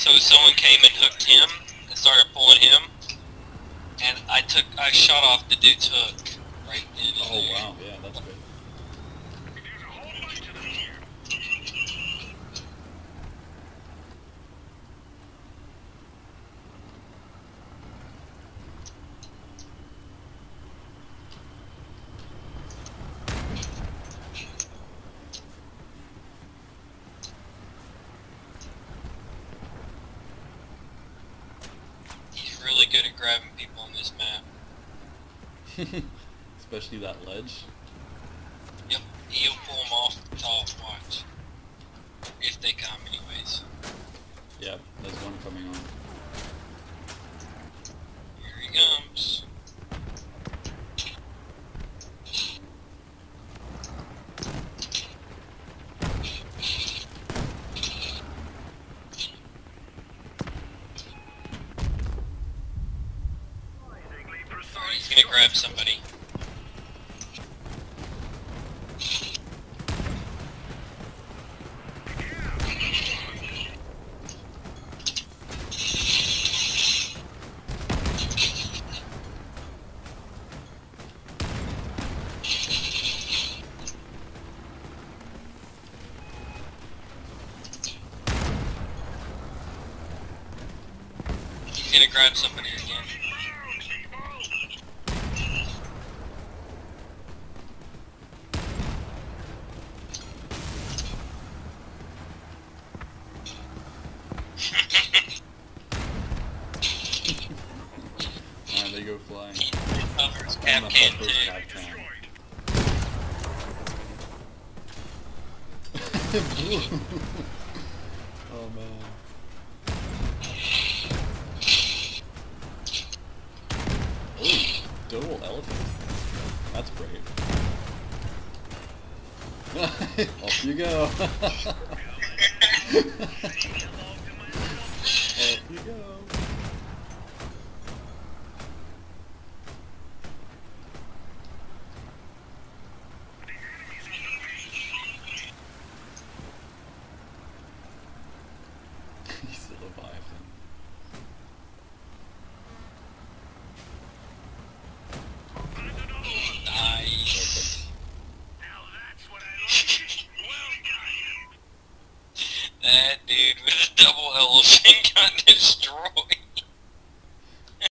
So someone came and hooked him and started pulling him, and I shot off the dude's hook right then. Oh wow, yeah, that's good. Really good at grabbing people on this map. Especially that ledge. Yep, he'll pull them off the top, watch. If they come anyways. Yeah, there's one coming on. Here he comes. He's gonna grab somebody. He's gonna grab somebody again. They go flying. Covers cap can too. Oh man. Oh, double elephant. That's great. Off you go. Off you go. He's still alive. Nice. That dude with a double elephant got destroyed.